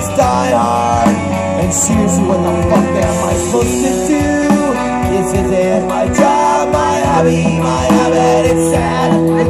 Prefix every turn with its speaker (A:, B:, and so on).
A: just die hard. And seriously, what the fuck am I supposed to do? This isn't my job, my hobby, my habit. It's sad.